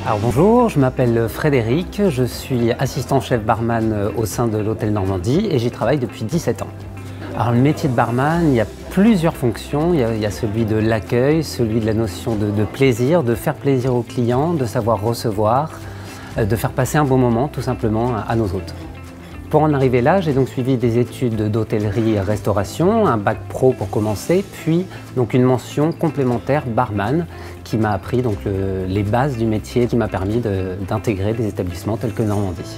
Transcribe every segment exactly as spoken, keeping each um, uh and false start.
Alors bonjour, je m'appelle Frédéric, je suis assistant chef barman au sein de l'Hôtel Normandie et j'y travaille depuis dix-sept ans. Alors le métier de barman, il y a plusieurs fonctions, il y a, il y a celui de l'accueil, celui de la notion de, de plaisir, de faire plaisir aux clients, de savoir recevoir, de faire passer un bon moment tout simplement à nos hôtes. Pour en arriver là, j'ai donc suivi des études d'hôtellerie et restauration, un bac pro pour commencer, puis donc une mention complémentaire barman qui m'a appris donc le, les bases du métier, qui m'a permis d'intégrer des établissements tels que Normandie.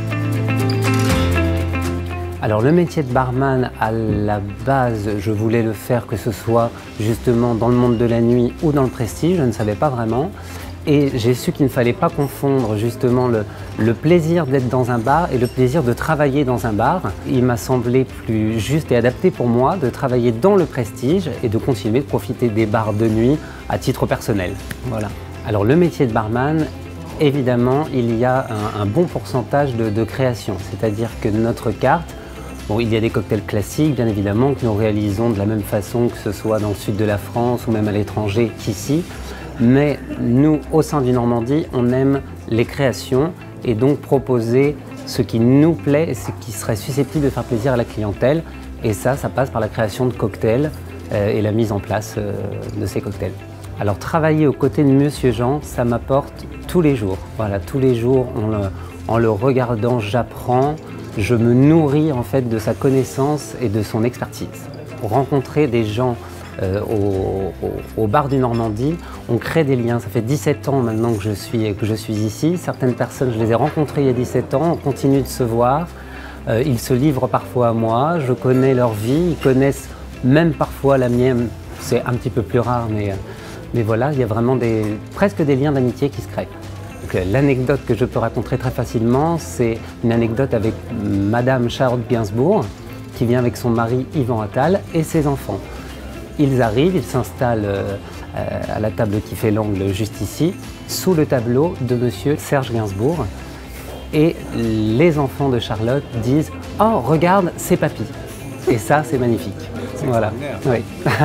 Alors le métier de barman, à la base, je voulais le faire que ce soit justement dans le monde de la nuit ou dans le prestige, je ne savais pas vraiment. Et j'ai su qu'il ne fallait pas confondre justement le, le plaisir d'être dans un bar et le plaisir de travailler dans un bar. Il m'a semblé plus juste et adapté pour moi de travailler dans le prestige et de continuer de profiter des bars de nuit à titre personnel. Voilà. Alors le métier de barman, évidemment, il y a un, un bon pourcentage de, de création. C'est-à-dire que notre carte, bon, il y a des cocktails classiques, bien évidemment, que nous réalisons de la même façon que ce soit dans le sud de la France ou même à l'étranger qu'ici. Mais nous, au sein du Normandie, on aime les créations et donc proposer ce qui nous plaît et ce qui serait susceptible de faire plaisir à la clientèle. Et ça, ça passe par la création de cocktails euh, et la mise en place euh, de ces cocktails. Alors travailler aux côtés de Monsieur Jean, ça m'apporte tous les jours. Voilà, tous les jours, en le, en le regardant, j'apprends, je me nourris en fait de sa connaissance et de son expertise. Rencontrer des gens Euh, au, au, au bar du Normandie, on crée des liens. Ça fait dix-sept ans maintenant que je suis, que je suis ici. Certaines personnes, je les ai rencontrées il y a dix-sept ans, on continue de se voir. Euh, ils se livrent parfois à moi, je connais leur vie, ils connaissent même parfois la mienne. C'est un petit peu plus rare, mais, mais voilà, il y a vraiment des, presque des liens d'amitié qui se créent. L'anecdote que je peux raconter très facilement, c'est une anecdote avec Madame Charlotte Gainsbourg, qui vient avec son mari Yvan Attal et ses enfants. Ils arrivent, ils s'installent euh, à la table qui fait l'angle juste ici, sous le tableau de Monsieur Serge Gainsbourg. Et les enfants de Charlotte disent « Oh, regarde, c'est papy !» Et ça, c'est magnifique. Voilà. Oui.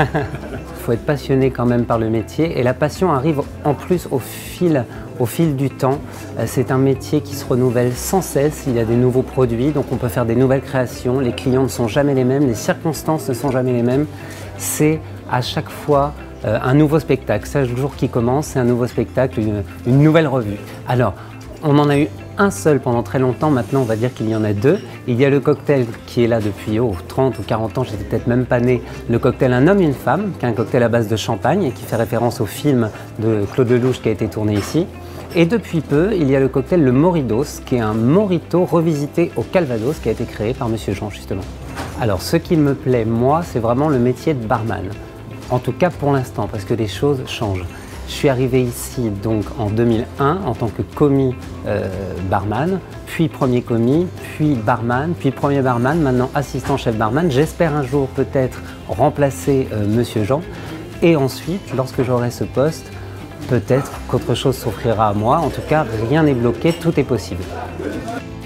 Il faut être passionné quand même par le métier. Et la passion arrive en plus au fil, au fil du temps. C'est un métier qui se renouvelle sans cesse. Il y a des nouveaux produits, donc on peut faire des nouvelles créations. Les clients ne sont jamais les mêmes, les circonstances ne sont jamais les mêmes. C'est à chaque fois euh, un nouveau spectacle. Chaque jour qui commence, c'est un nouveau spectacle, une, une nouvelle revue. Alors, on en a eu un seul pendant très longtemps, maintenant on va dire qu'il y en a deux. Il y a le cocktail qui est là depuis oh, trente ou quarante ans, j'étais peut-être même pas né, le cocktail Un homme et une femme, qui est un cocktail à base de champagne et qui fait référence au film de Claude Lelouch qui a été tourné ici. Et depuis peu, il y a le cocktail le Moritos, qui est un Morito revisité au Calvados, qui a été créé par Monsieur Jean justement. Alors ce qui me plaît, moi, c'est vraiment le métier de barman. En tout cas pour l'instant, parce que les choses changent. Je suis arrivé ici donc en deux mille un en tant que commis euh, barman, puis premier commis, puis barman, puis premier barman, maintenant assistant chef barman. J'espère un jour peut-être remplacer euh, Monsieur Jean. Et ensuite, lorsque j'aurai ce poste, peut-être qu'autre chose s'offrira à moi. En tout cas, rien n'est bloqué, tout est possible.